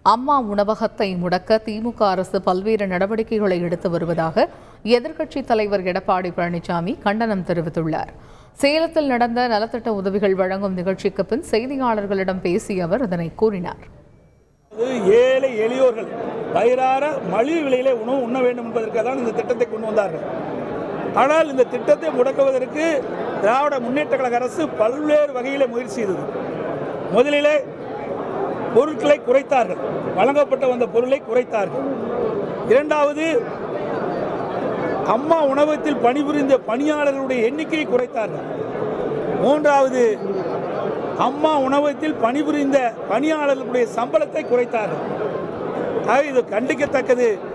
அம்மா உணவகத்தை முடக்க திமுக அரசு பல்வேறு நடவடிக்கைகளை எடுத்து வருவதாக எதிர்க்கட்சித் தலைவர் எடப்பாடி பழனிசாமி கண்டனம் தெரிவித்துள்ளார். சேலத்தில் நடந்த நலத்திட்ட உதவிகள் வழங்கும் நிகழ்ச்சிக்கு பின் செய்தியாளர்களிடம் பேசிய அவர் இதனை கூறினார். ஏழை எளியோர்கள் வயிறார மலிவு விலையிலே உணவு உண்ண வேண்டும் என்பதற்காக தான் இந்த திட்டத்தை கொண்டு வந்தார்கள். ஆனால் இந்த திட்டத்தை முடக்குவதற்கு திராவிட முன்னேற்ற கழக அரசு பல்வேறு வகையிலே முயற்சி செய்தது. முதலிலே பொருட்களை குறைத்தார்கள், வழங்கப்பட்ட வந்த பொருளை குறைத்தார்கள். இரண்டாவது, அம்மா உணவகத்தில் பணிபுரிந்த பணியாளர்களுடைய எண்ணிக்கையை குறைத்தார்கள். மூன்றாவது, அம்மா உணவகத்தில் பணிபுரிந்த பணியாளர்களுடைய சம்பளத்தை குறைத்தார்கள். ஆக இது கண்டிக்கத்தக்கது.